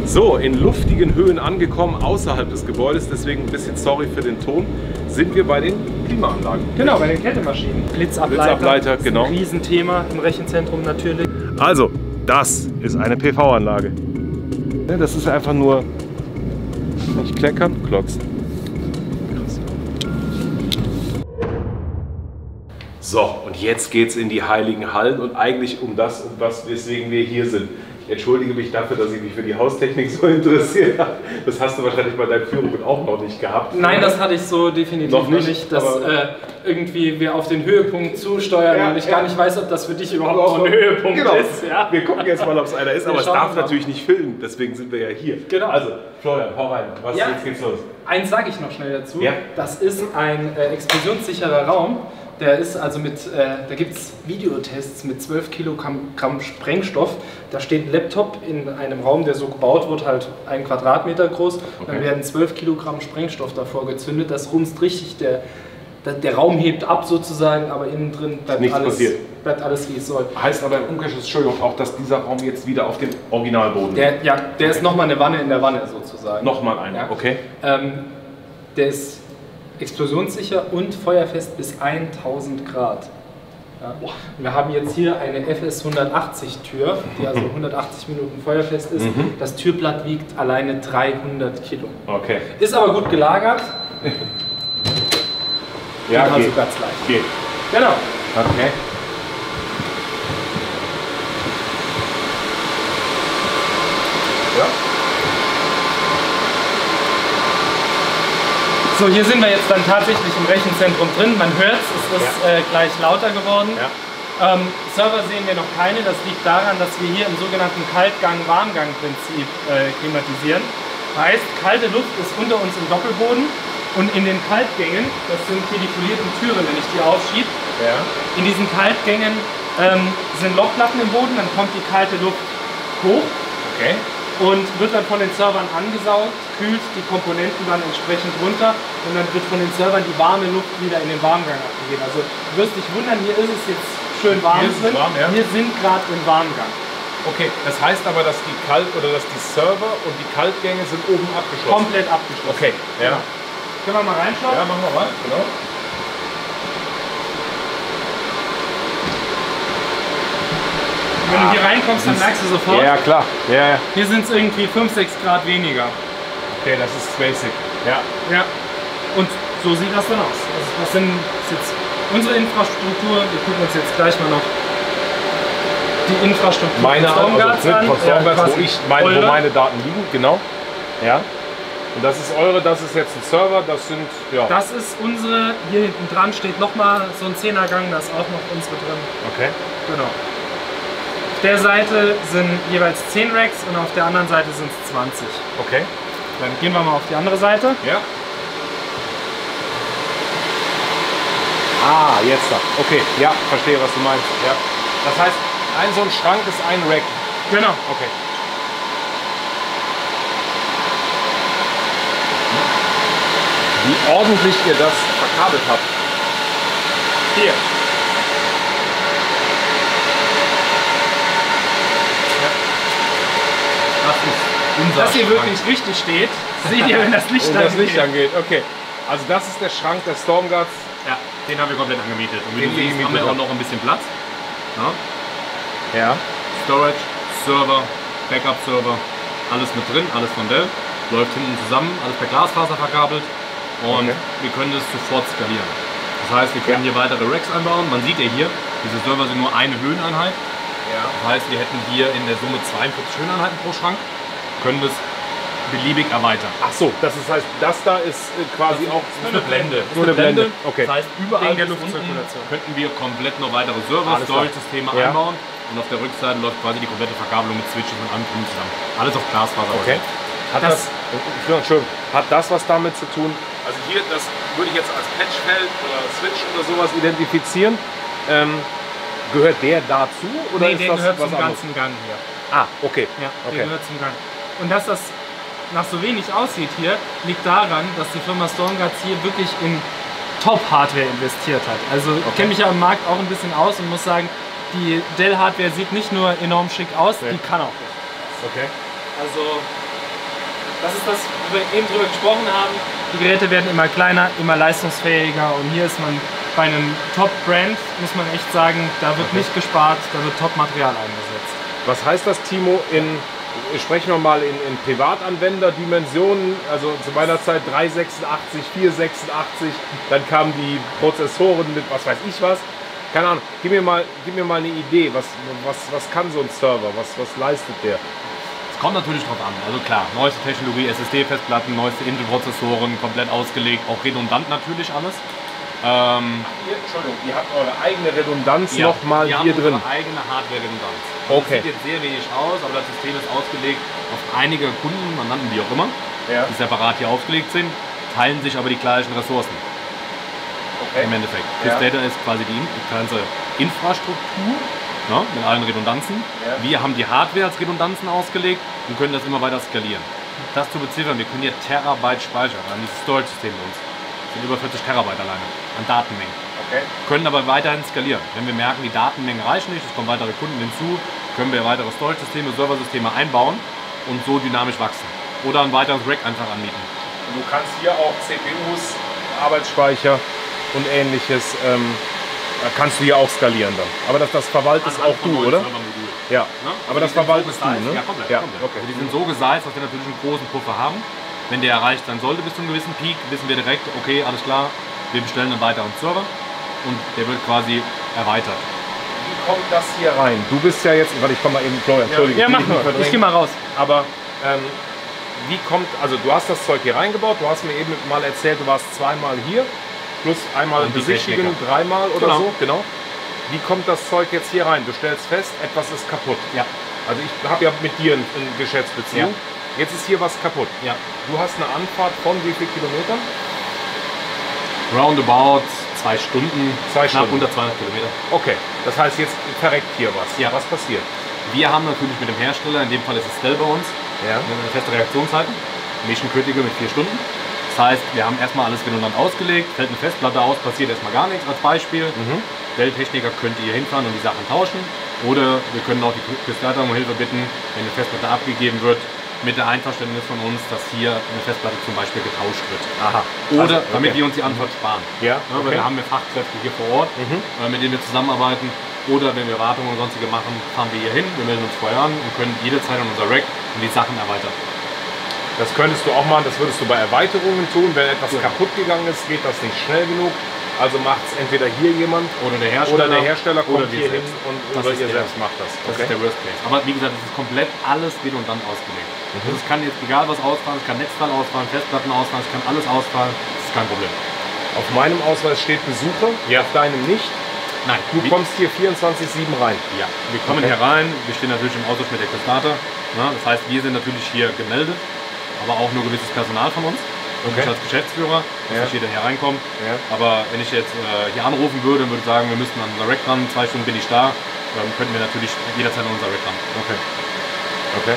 So, in luftigen Höhen angekommen, außerhalb des Gebäudes, deswegen ein bisschen sorry für den Ton, sind wir bei den Klimaanlagen. Genau, bei den Kältemaschinen. Blitzableiter, genau. Ein Riesenthema im Rechenzentrum natürlich. Also, das ist eine PV-Anlage. Das ist einfach nur nicht kleckern, klotzen. So, und jetzt geht's in die heiligen Hallen und eigentlich um das, weswegen wir hier sind. Ich entschuldige mich dafür, dass ich mich für die Haustechnik so interessiert habe. Das hast du wahrscheinlich bei deinen Führungen auch noch nicht gehabt. Nein, das hatte ich so definitiv noch nicht, dass irgendwie wir auf den Höhepunkt zusteuern und ich gar nicht weiß, ob das für dich überhaupt noch ein Höhepunkt ist. Ja? Wir gucken jetzt mal, ob es einer ist, aber es darf natürlich nicht filmen, deswegen sind wir ja hier. Genau. Also, Florian, hau rein. Jetzt geht's los. Eins sage ich noch schnell dazu. Ja. Das ist ein explosionssicherer Raum. Der ist also da gibt es Videotests mit 12 Kilogramm Sprengstoff. Da steht ein Laptop in einem Raum, der so gebaut wird, halt 1 Quadratmeter groß. Okay. Dann werden 12 Kilogramm Sprengstoff davor gezündet. Das rumst richtig, der Raum hebt ab sozusagen, aber innen drin bleibt alles wie es soll. Heißt aber im Umkehrschluss, Entschuldigung, auch, dass dieser Raum jetzt wieder auf dem Originalboden liegt? Der ist nochmal eine Wanne in der Wanne sozusagen. Nochmal eine, okay. Der ist explosionssicher und feuerfest bis 1000 Grad. Ja. Wir haben jetzt hier eine FS 180 Tür, die also 180 Minuten feuerfest ist. Das Türblatt wiegt alleine 300 Kilo. Okay. Ist aber gut gelagert. Ja, geht. Also ganz leicht. Geht. Genau. Okay. Ja. So, hier sind wir jetzt dann tatsächlich im Rechenzentrum drin. Man hört es, ist gleich lauter geworden. Ja. Server sehen wir noch keine. Das liegt daran, dass wir hier im sogenannten Kaltgang-Warmgang-Prinzip klimatisieren. Heißt, kalte Luft ist unter uns im Doppelboden und in den Kaltgängen, das sind hier die folierten Türen, wenn ich die aufschiebe, in diesen Kaltgängen sind Lochplatten im Boden, dann kommt die kalte Luft hoch. Okay. Und wird dann von den Servern angesaugt, kühlt die Komponenten dann entsprechend runter und dann wird von den Servern die warme Luft wieder in den Warmgang abgegeben. Also du wirst dich wundern, hier ist es jetzt schön warm drin. Wir sind gerade im Warmgang. Okay, das heißt aber, dass die Server und die Kaltgänge sind oben abgeschlossen? Komplett abgeschlossen. Okay, ja. Können wir mal reinschauen? Ja, machen wir mal, genau. Wenn du hier reinkommst, dann merkst du sofort. Ja, klar. Ja. Hier sind es irgendwie 5, 6 Grad weniger. Okay, das ist basic. Ja. Und so sieht das dann aus. Also das ist jetzt unsere Infrastruktur. Wir gucken uns jetzt gleich mal noch die Infrastruktur von Stormguards an. Wo meine Daten liegen, genau. Ja. Und das ist eure, das ist jetzt ein Server, das sind, Das ist unsere, hier hinten dran steht nochmal so ein 10er-Gang, da ist auch noch unsere drin. Okay. Genau. Auf der Seite sind jeweils 10 Racks und auf der anderen Seite sind es 20. Okay. Dann gehen wir mal auf die andere Seite. Ja. Ah, jetzt da. Okay, ja, verstehe, was du meinst. Ja. Das heißt, so ein Schrank ist ein Rack. Genau. Okay. Wie ordentlich ihr das verkabelt habt. Hier. Dass hier wirklich richtig steht, seht ihr, wenn das Licht angeht. Okay. Also das ist der Schrank der Stormguards. Ja, den haben wir komplett angemietet. Und wie du siehst, haben wir auch noch ein bisschen Platz. Ja. Storage, Server, Backup-Server, alles mit drin, alles von Dell. Läuft hinten zusammen, alles per Glasfaser verkabelt. Und wir können das sofort skalieren. Das heißt, wir können hier weitere Racks einbauen. Man sieht ja hier, diese Server sind nur eine Höheneinheit. Ja. Das heißt, wir hätten hier in der Summe 42 Höheneinheiten pro Schrank. Können das beliebig erweitern. Ach so, das heißt, das da ist quasi auch nur eine Blende. Nur eine Blende. Okay. Das heißt, überall der Luftzirkulation könnten wir komplett noch weitere Server, Storage-Systeme einbauen. Und auf der Rückseite läuft quasi die komplette Verkabelung mit Switches und allem drum zusammen. Alles auf Glasfaser. Okay. Hat das was damit zu tun? Also hier, das würde ich jetzt als Patchfeld oder Switch oder sowas identifizieren. Gehört der dazu? Oder nee, der gehört zum ganzen Gang hier. Ah, okay. Ja, der gehört zum Gang. Und dass das nach so wenig aussieht hier, liegt daran, dass die Firma Stormguards hier wirklich in Top-Hardware investiert hat. Also ich kenne mich ja am Markt auch ein bisschen aus und muss sagen, die Dell-Hardware sieht nicht nur enorm schick aus, die kann auch richtig. Okay. Also Das ist das, wo wir eben drüber gesprochen haben. Die Geräte werden immer kleiner, immer leistungsfähiger und hier ist man bei einem Top-Brand, muss man echt sagen, da wird nicht gespart, da wird Top-Material eingesetzt. Was heißt das, Timo, sprechen wir mal in Privatanwenderdimensionen, also zu meiner Zeit 386, 486, dann kamen die Prozessoren mit was weiß ich was. Keine Ahnung, gib mir mal eine Idee, was kann so ein Server, was leistet der? Es kommt natürlich drauf an, also klar, neueste Technologie, SSD-Festplatten, neueste Intel-Prozessoren, komplett ausgelegt, auch redundant natürlich alles. Entschuldigung, ihr habt eure eigene Redundanz nochmal hier drin. Unsere eigene Hardware-Redundanz. Okay. Das sieht jetzt sehr wenig aus, aber das System ist ausgelegt auf einige Kunden, man nannten die auch immer, die separat hier aufgelegt sind, teilen sich aber die gleichen Ressourcen. Okay. Im Endeffekt. Data ist quasi die ganze Infrastruktur, ne, mit allen Redundanzen. Ja. Wir haben die Hardware als Redundanzen ausgelegt und können das immer weiter skalieren. Das zu beziffern, wir können hier Terabyte speichern, wir haben dieses Storage-System bei uns. Das sind über 40 Terabyte alleine an Datenmengen. Okay. Können aber weiterhin skalieren. Wenn wir merken, die Datenmengen reichen nicht, es kommen weitere Kunden hinzu, können wir weitere Storage-Systeme, Serversysteme einbauen und so dynamisch wachsen. Oder ein weiteres Rack einfach anbieten. Und du kannst hier auch CPUs, Arbeitsspeicher und ähnliches, kannst du hier auch skalieren dann. Aber das verwaltest auch du, oder? Ja, ne? Aber das verwaltest du, ne? Ja, komplett. Okay. Also die sind so gesized, dass wir natürlich einen großen Puffer haben. Wenn der erreicht sein sollte bis zu einem gewissen Peak, wissen wir direkt, okay, alles klar, wir bestellen einen weiteren Server und der wird quasi erweitert. Wie kommt das hier rein? Du bist ja jetzt, warte, ich komme mal eben, Florian, Entschuldigung. Ja, mach nur, ich geh mal raus. Aber wie kommt, also du hast das Zeug hier reingebaut, du hast mir eben mal erzählt, du warst zweimal hier, plus einmal besichtigen, dreimal oder so. Genau. Wie kommt das Zeug jetzt hier rein? Du stellst fest, etwas ist kaputt. Ja. Also ich habe ja mit dir eine Geschäftsbeziehung. Ja. Jetzt ist hier was kaputt. Ja. Du hast eine Anfahrt von wie viel Kilometern? Roundabout 2 Stunden. 2 Stunden. Unter 200 Kilometer. Okay. Das heißt, jetzt verreckt hier was. Ja. Was passiert? Wir haben natürlich mit dem Hersteller, in dem Fall ist es Dell bei uns, eine feste Reaktionszeiten. Mission-Critical mit 4 Stunden. Das heißt, wir haben erstmal alles redundant ausgelegt, fällt eine Festplatte aus, passiert erstmal gar nichts als Beispiel. Dell-Techniker könnt ihr hinfahren und die Sachen tauschen. Oder wir können auch die Küstenleiter um Hilfe bitten, wenn eine Festplatte abgegeben wird, mit der Einverständnis von uns, dass hier eine Festplatte zum Beispiel getauscht wird. Aha. Oder damit wir uns die Anfahrt sparen. Ja, weil wir haben Fachkräfte hier vor Ort, mit denen wir zusammenarbeiten. Oder wenn wir Wartungen und sonstige machen, fahren wir hier hin, wir melden uns vorher an und können jederzeit an unser Rack und die Sachen erweitern. Das könntest du auch machen, das würdest du bei Erweiterungen tun. Wenn etwas kaputt gegangen ist, geht das nicht schnell genug. Also macht es entweder hier jemand oder der Hersteller kommt hier hin und oder ihr selbst macht das. Das ist der Worst Case. Aber wie gesagt, es ist komplett alles redundant ausgelegt. Also es kann jetzt egal was ausfallen, es kann Netzteil ausfallen, Festplatten ausfallen, es kann alles ausfallen, das ist kein Problem. Auf meinem Ausweis steht Besucher, auf deinem nicht. Nein. Du kommst hier 24/7 rein. Ja, wir kommen hier rein, wir stehen natürlich im Austausch mit der Küstenleiter. Das heißt, wir sind natürlich hier gemeldet, aber auch nur gewisses Personal von uns. Ich als Geschäftsführer, dass jeder hier reinkommt. Aber wenn ich jetzt hier anrufen würde und würde sagen, wir müssten an unser Rack ran, 2 Stunden bin ich da, dann könnten wir natürlich jederzeit an unser Rack ran. Okay.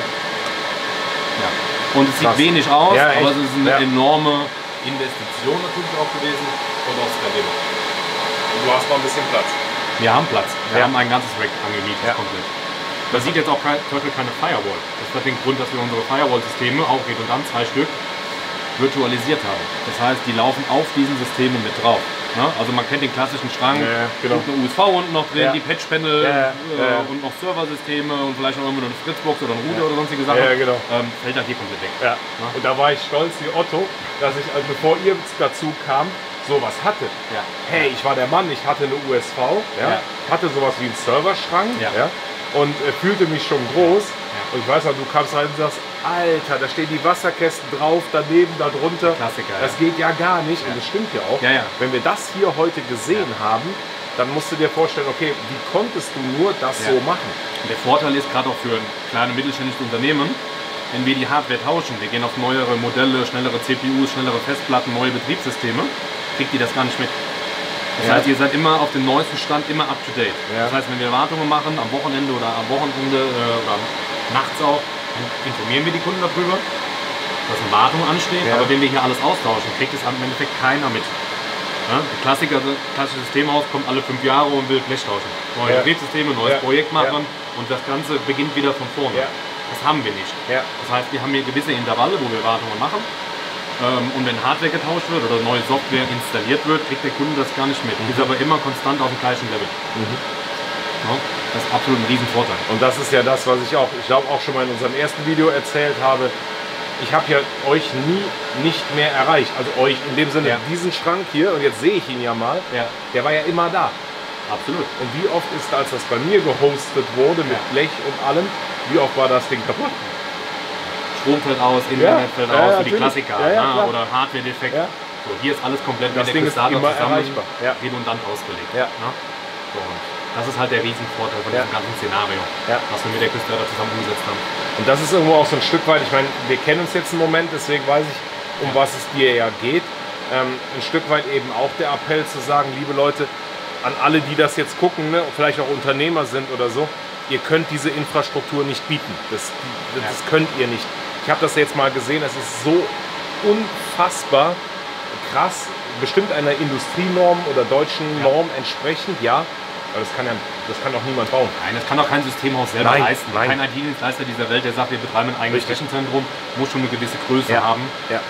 Ja. Und es sieht wenig aus, aber es ist eine enorme Investition natürlich auch gewesen und auch skalierbar. Und du hast noch ein bisschen Platz. Wir haben Platz. Wir haben ein ganzes Rack angemietet komplett. Man sieht jetzt auch keine Firewall. Das hat den Grund, dass wir unsere Firewall-Systeme, auch redundant 2 Stück, virtualisiert haben. Das heißt, die laufen auf diesen Systemen mit drauf. Ne? Also man kennt den klassischen Schrank, und eine USV unten noch drin, die Patchpanel und noch Serversysteme und vielleicht noch irgendwo eine Fritzbox oder ein Router oder sonstige Sachen. Fällt halt hier komplett weg. Ja. Ne? Und da war ich stolz wie Otto, dass ich, also bevor ihr dazu kam, sowas hatte. Hey, ich war der Mann, ich hatte eine USV, hatte sowas wie einen Serverschrank und fühlte mich schon groß. Und ich weiß noch, du kamst rein und sagst, Alter, da stehen die Wasserkästen drauf, daneben, da drunter. Klassiker, das geht ja gar nicht. Und das stimmt ja auch. Wenn wir das hier heute gesehen haben, dann musst du dir vorstellen, okay, wie konntest du nur das so machen? Und der Vorteil ist gerade auch für ein kleines mittelständisches Unternehmen, wenn wir die Hardware tauschen, wir gehen auf neuere Modelle, schnellere CPUs, schnellere Festplatten, neue Betriebssysteme, kriegt ihr das gar nicht mit. Das heißt, ihr seid immer auf dem neuesten Stand, immer up to date. Das heißt, wenn wir Wartungen machen, am Wochenende oder oder nachts auch, dann informieren wir die Kunden darüber, dass eine Wartung ansteht. Aber wenn wir hier alles austauschen, kriegt es im Endeffekt keiner mit. Ja? Klassisches Systemhaus kommt alle 5 Jahre und will Blech tauschen. Neue Betriebssysteme, neues Projekt machen und das Ganze beginnt wieder von vorne. Das haben wir nicht. Ja. Das heißt, wir haben hier gewisse Intervalle, wo wir Wartungen machen. Und wenn Hardware getauscht wird oder neue Software installiert wird, kriegt der Kunde das gar nicht mit. Ist aber immer konstant auf dem gleichen Level. Ja, das ist absolut ein Riesenvorteil. Und das ist ja das, was ich glaube auch schon mal in unserem ersten Video erzählt habe. Ich habe ja euch nicht mehr erreicht. Also euch in dem Sinne, diesen Schrank hier, und jetzt sehe ich ihn ja mal, der war ja immer da. Absolut. Und wie oft ist, als das bei mir gehostet wurde, mit Blech und allem, wie oft war das Ding kaputt? Strom fällt aus, Internet fällt aus, für die Klassiker. Oder Hardware-Defekt. So, hier ist alles komplett das Ding ist immer erreichbar. Redundant ausgelegt. Ja. So, und das ist halt der Riesenvorteil von diesem ganzen Szenario, was wir mit der Küstenradar zusammen umgesetzt haben. Und das ist irgendwo auch so ein Stück weit, ich meine, wir kennen uns jetzt einen Moment, deswegen weiß ich, um was es dir ja geht. Ein Stück weit eben auch der Appell zu sagen, liebe Leute, an alle, die das jetzt gucken, ne, vielleicht auch Unternehmer sind oder so, ihr könnt diese Infrastruktur nicht bieten. Das könnt ihr nicht. Ich habe das jetzt mal gesehen, es ist so unfassbar krass, bestimmt einer Industrienorm oder deutschen Norm entsprechend, ja. Aber das kann doch niemand bauen. Nein, das kann auch kein Systemhaus selber leisten. Nein. Kein IT-Dienstleister dieser Welt, der sagt, wir betreiben ein eigenes Rechenzentrum, muss schon eine gewisse Größe haben.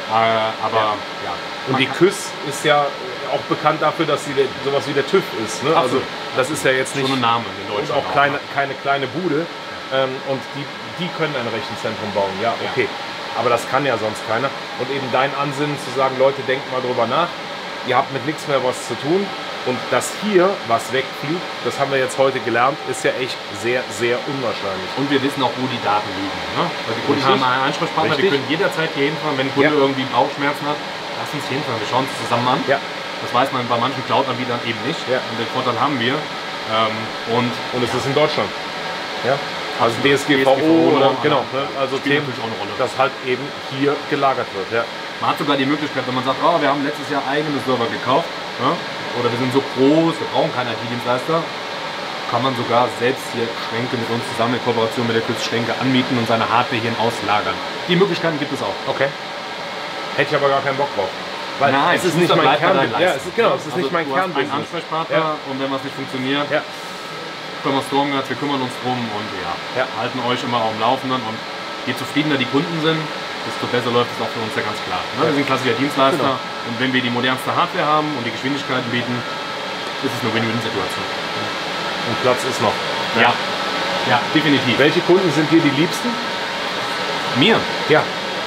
Und die KÜS ist ja auch bekannt dafür, dass sie sowas wie der TÜV ist. Ne? Also das ist ja jetzt nicht so ein Name in Deutschland. Und auch keine kleine Bude. Und die können ein Rechenzentrum bauen. Ja, okay. Aber das kann ja sonst keiner. Und eben dein Ansinnen zu sagen, Leute, denkt mal drüber nach. Ihr habt mit nichts mehr was zu tun. Und das hier, was wegfliegt, das haben wir jetzt heute gelernt, ist ja echt sehr, sehr unwahrscheinlich. Und wir wissen auch, wo die Daten liegen. Ne? Weil die Kunden haben einen Ansprechpartner, wir können jederzeit hier hinfahren, wenn ein Kunde irgendwie Bauchschmerzen hat, lass uns hier hinfahren, wir schauen uns zusammen an. Ja. Das weiß man bei manchen Cloud-Anbietern eben nicht. Ja. Und den Vorteil haben wir. Und es ist in Deutschland. Ja. Also DSGVO oder genau, ne? Also Themen, das halt eben hier gelagert wird. Ja. Man hat sogar die Möglichkeit, wenn man sagt, wir haben letztes Jahr eigene Server gekauft, oder wir sind so groß, wir brauchen keinen IT-Dienstleister, kann man sogar selbst hier Schränke mit uns zusammen in Kooperation mit der KÜS Schränke anmieten und seine Hardware hier auslagern. Die Möglichkeiten gibt es auch. Okay. Hätte ich aber gar keinen Bock drauf. Weil nein, es ist nicht mein Kernbusiness. Ja, es ist nicht mein Kernbusiness. Ein Ansprechpartner und wenn was nicht funktioniert, können wir Stormguards, wir kümmern uns drum und halten euch immer auf dem Laufenden. Und je zufriedener die Kunden sind, desto besser läuft es auch für uns ja ganz klar. Ne? Wir sind klassischer Dienstleister und wenn wir die modernste Hardware haben und die Geschwindigkeiten bieten, ist es eine Win-Win-Situation. Und Platz ist noch. Ja, definitiv. Welche Kunden sind dir die liebsten? Mir? Ja.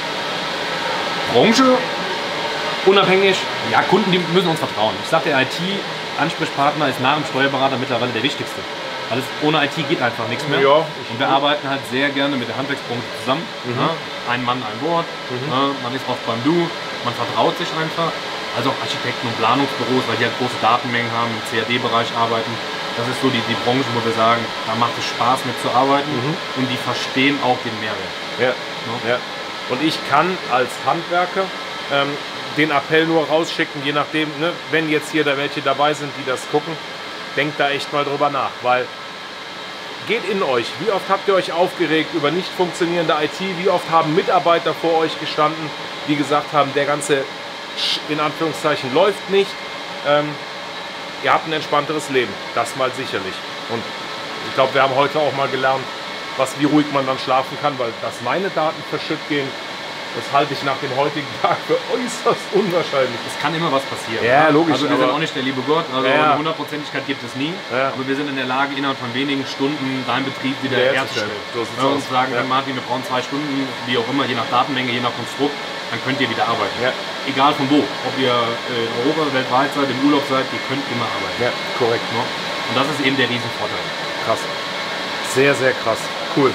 Branche? Unabhängig? Ja, Kunden, die müssen uns vertrauen. Ich sage, der IT-Ansprechpartner ist nach dem Steuerberater mittlerweile der wichtigste. Alles ohne IT geht einfach nichts mehr. Ja, und wir arbeiten halt sehr gerne mit der Handwerksbranche zusammen. Ein Mann, ein Wort. Man ist oft beim Du. Man vertraut sich einfach. Also auch Architekten und Planungsbüros, weil die halt große Datenmengen haben, im CAD-Bereich arbeiten. Das ist so die Branche, wo wir sagen, da macht es Spaß mitzuarbeiten und die verstehen auch den Mehrwert. Ja. Und ich kann als Handwerker den Appell nur rausschicken, je nachdem, ne, wenn jetzt hier da welche dabei sind, die das gucken, denkt da echt mal drüber nach, weil geht in euch. Wie oft habt ihr euch aufgeregt über nicht funktionierende IT? Wie oft haben Mitarbeiter vor euch gestanden, die gesagt haben, der ganze in Anführungszeichen läuft nicht. Ihr habt ein entspannteres Leben, das mal sicherlich. Und ich glaube, wir haben heute auch mal gelernt, wie ruhig man dann schlafen kann, weil dass meine Daten verschütt gehen, das halte ich nach dem heutigen Tag für äußerst unwahrscheinlich. Es kann immer was passieren. Ja, logisch. Also wir sind auch nicht der liebe Gott, also eine Hundertprozentigkeit gibt es nie. Ja. Aber wir sind in der Lage, innerhalb von wenigen Stunden deinen Betrieb wieder herzustellen. So wenn wir uns sagen, Martin, wir brauchen 2 Stunden, wie auch immer, je nach Datenmenge, je nach Konstrukt, dann könnt ihr wieder arbeiten. Ja. Egal von wo. Ob ihr in Europa, weltweit seid, im Urlaub seid, ihr könnt immer arbeiten. Ja, korrekt. Und das ist eben der Riesenvorteil. Krass. Sehr, sehr krass. Cool.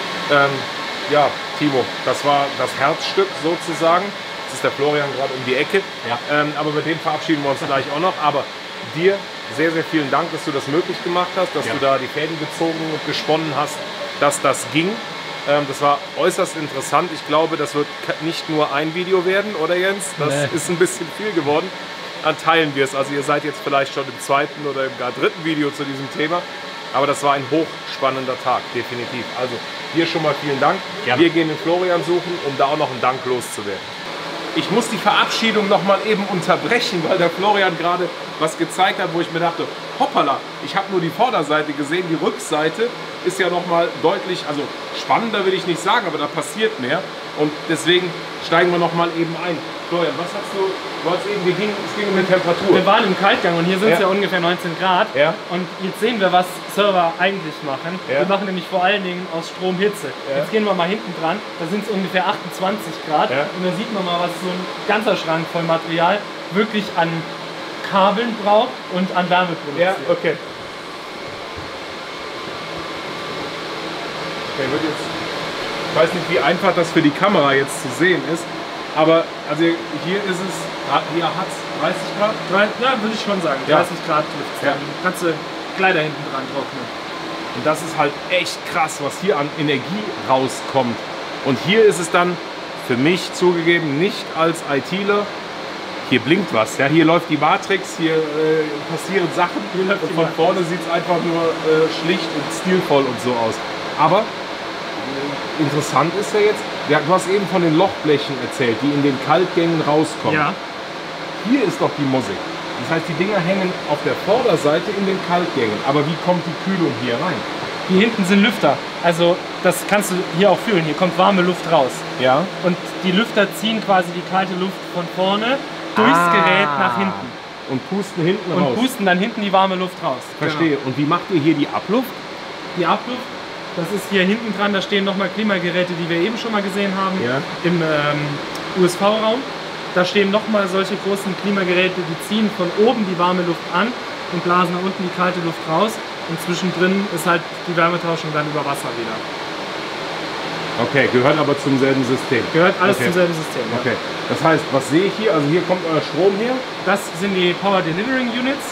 Ja, Timo, das war das Herzstück sozusagen. Das ist der Florian gerade um die Ecke. Ja. Aber mit dem verabschieden wir uns gleich auch noch. Aber dir sehr, sehr vielen Dank, dass du das möglich gemacht hast, dass du da die Fäden gezogen und gesponnen hast, dass das ging. Das war äußerst interessant. Ich glaube, das wird nicht nur ein Video werden, oder Jens? Das ist ein bisschen viel geworden. Dann teilen wir es. Also ihr seid jetzt vielleicht schon im 2. oder im gar 3. Video zu diesem Thema. Aber das war ein hochspannender Tag, definitiv. Also hier schon mal vielen Dank. Gerne. Wir gehen den Florian suchen, um da auch noch einen Dank loszuwerden. Ich muss die Verabschiedung noch mal eben unterbrechen, weil der Florian gerade was gezeigt hat, wo ich mir dachte, hoppala, ich habe nur die Vorderseite gesehen, die Rückseite ist ja nochmal deutlich, also spannender will ich nicht sagen, aber da passiert mehr. Und deswegen steigen wir nochmal eben ein. Florian, was hast du eben, es ging um die Temperatur. Wir waren im Kaltgang und hier sind es ja ungefähr 19 Grad. Ja. Und jetzt sehen wir, was Server eigentlich machen. Ja. Wir machen nämlich vor allen Dingen aus Strom Hitze. Ja. Jetzt gehen wir mal hinten dran, da sind es ungefähr 28 Grad. Ja. Und da sieht man mal, was so ein ganzer Schrank voll Material wirklich an Kabeln braucht und an Wärme produziert. Ja, okay. Ich weiß nicht, wie einfach das für die Kamera jetzt zu sehen ist, aber also hier ist es, hier hat es 30 Grad? Ja, würde ich schon sagen, 30 Grad trifft es. Ja. Dann kannst du Kleider hinten dran trocknen. Und das ist halt echt krass, was hier an Energie rauskommt. Und hier ist es dann für mich zugegeben nicht als ITler, hier blinkt was, ja, hier läuft die Matrix, hier passieren Sachen und von vorne sieht es einfach nur schlicht und stilvoll und so aus. Aber interessant ist ja jetzt, du hast eben von den Lochblechen erzählt, die in den Kaltgängen rauskommen. Ja. Hier ist doch die Musik. Das heißt, die Dinger hängen auf der Vorderseite in den Kaltgängen. Aber wie kommt die Kühlung hier rein? Hier hinten sind Lüfter. Also das kannst du hier auch fühlen. Hier kommt warme Luft raus. Ja. Und die Lüfter ziehen quasi die kalte Luft von vorne durchs Gerät nach hinten. Und pusten hinten raus. Und pusten dann hinten die warme Luft raus. Verstehe. Genau. Und wie macht ihr hier die Abluft? Die Abluft, das ist hier hinten dran, da stehen nochmal Klimageräte, die wir eben schon mal gesehen haben, im USV-Raum. Da stehen nochmal solche großen Klimageräte, die ziehen von oben die warme Luft an und blasen nach unten die kalte Luft raus. Und zwischendrin ist halt die Wärmetauschung dann über Wasser wieder. Okay, gehört aber zum selben System. Gehört alles zum selben System. Ja. Okay. Das heißt, was sehe ich hier? Also hier kommt euer Strom her? Das sind die Power Delivering Units.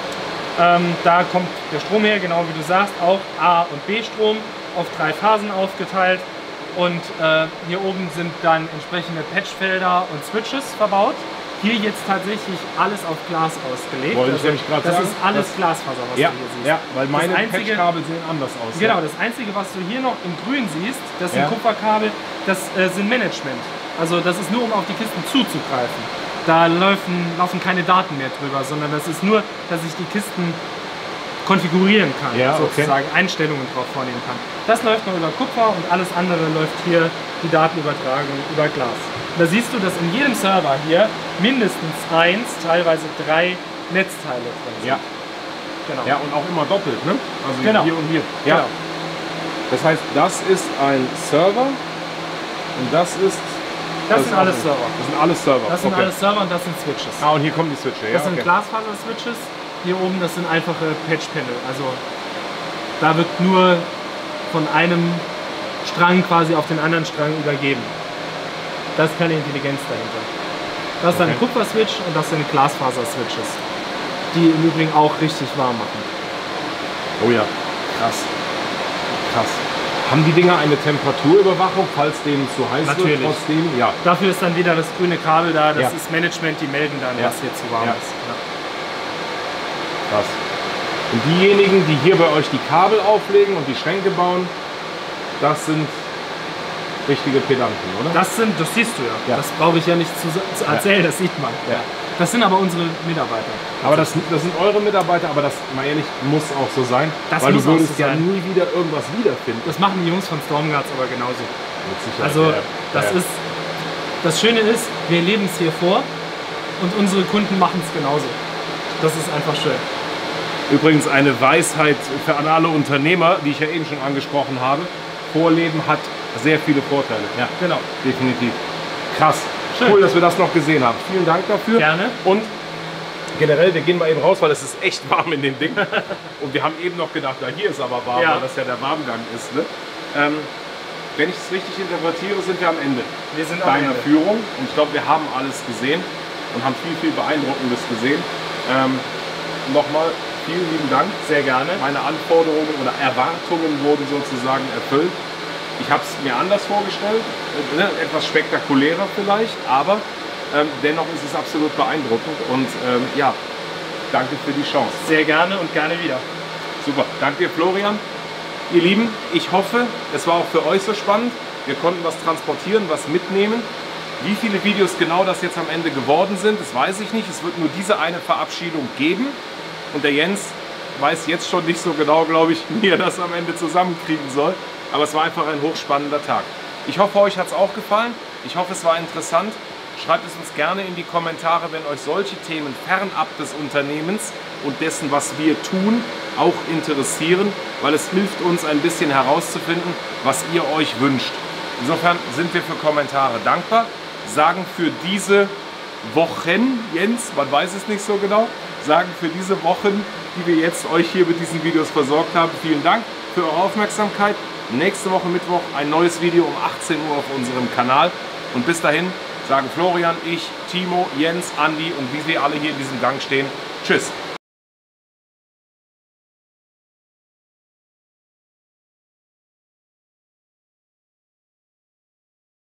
Da kommt der Strom her, genau wie du sagst, auch A- und B-Strom auf 3 Phasen aufgeteilt. Und hier oben sind dann entsprechende Patchfelder und Switches verbaut. Hier jetzt tatsächlich alles auf Glas ausgelegt. Wollte ich nämlich gerade sagen. Das ist alles Glasfaser, was du hier siehst. Ja, weil meine Patchkabel sehen anders aus. Genau, das Einzige, was du hier noch in grün siehst, das sind Kupferkabel, das sind Management. Also das ist nur, um auf die Kisten zuzugreifen. Da laufen keine Daten mehr drüber, sondern das ist nur, dass ich die Kisten konfigurieren kann, sozusagen Einstellungen drauf vornehmen kann. Das läuft noch über Kupfer und alles andere läuft hier die Datenübertragung über Glas. Da siehst du, dass in jedem Server hier mindestens 1, teilweise 3 Netzteile drin sind. Ja. Genau. Ja, und auch immer doppelt, ne? Also genau. Hier und hier. Ja. Genau. Das heißt, das ist ein Server und das ist... Das sind alles Server. Das sind alles Server. Das sind alles Server und das sind Switches. Ah, und hier kommen die Switche, ja? Das sind Glasfaser-Switches. Hier oben, das sind einfache Patch-Panel. Also da wird nur von einem Strang quasi auf den anderen Strang übergeben. Das ist keine Intelligenz dahinter. Das ist dann ein Kupfer-Switch und das sind Glasfaser-Switches, die im Übrigen auch richtig warm machen. Oh ja, krass. Krass. Haben die Dinger eine Temperaturüberwachung, falls denen zu heiß wird trotzdem? Ja. Dafür ist dann wieder das grüne Kabel da, das ist Management, die melden dann, was hier zu warm ist. Ja. Krass. Und diejenigen, die hier bei euch die Kabel auflegen und die Schränke bauen, das sind richtige Pedanten, oder? Das siehst du ja. Das brauche ich ja nicht zu erzählen, das sieht man. Ja. Das sind aber unsere Mitarbeiter. Aber das sind eure Mitarbeiter, aber das, mal ehrlich, muss auch so sein. Weil du würdest ja nie wieder irgendwas wiederfinden. Das machen die Jungs von Stormguards aber genauso. Mit Sicherheit. Also das Schöne ist, wir leben es hier vor und unsere Kunden machen es genauso. Das ist einfach schön. Übrigens eine Weisheit für alle Unternehmer, die ich ja eben schon angesprochen habe. Vorleben hat sehr viele Vorteile. Ja, genau. Definitiv. Krass. Schön. Cool, dass wir das noch gesehen haben. Vielen Dank dafür. Gerne. Und generell, wir gehen mal eben raus, weil es ist echt warm in dem Ding. Und wir haben eben noch gedacht, hier ist aber warm, weil das ja der Warmgang ist. Ne? Wenn ich es richtig interpretiere, sind wir am Ende deiner Führung. Und ich glaube, wir haben alles gesehen und haben viel Beeindruckendes gesehen. Nochmal vielen lieben Dank. Sehr gerne. Meine Anforderungen oder Erwartungen wurden sozusagen erfüllt. Ich habe es mir anders vorgestellt, etwas spektakulärer vielleicht, aber dennoch ist es absolut beeindruckend und ja, danke für die Chance. Sehr gerne und gerne wieder. Super, danke dir Florian. Ihr Lieben, ich hoffe, es war auch für euch so spannend. Wir konnten was transportieren, was mitnehmen. Wie viele Videos genau das jetzt am Ende geworden sind, das weiß ich nicht. Es wird nur diese eine Verabschiedung geben und der Jens weiß jetzt schon nicht so genau, glaube ich, wie er das am Ende zusammenkriegen soll. Aber es war einfach ein hochspannender Tag. Ich hoffe, euch hat es auch gefallen. Ich hoffe, es war interessant. Schreibt es uns gerne in die Kommentare, wenn euch solche Themen fernab des Unternehmens und dessen, was wir tun, auch interessieren, weil es hilft uns ein bisschen herauszufinden, was ihr euch wünscht. Insofern sind wir für Kommentare dankbar, sagen für diese Wochen, Jens, man weiß es nicht so genau, sagen für diese Wochen, die wir jetzt euch hier mit diesen Videos versorgt haben, vielen Dank für eure Aufmerksamkeit. Nächste Woche Mittwoch ein neues Video um 18 Uhr auf unserem Kanal. Und bis dahin sagen Florian, ich, Timo, Jens, Andi und wie wir alle hier in diesem Gang stehen, tschüss.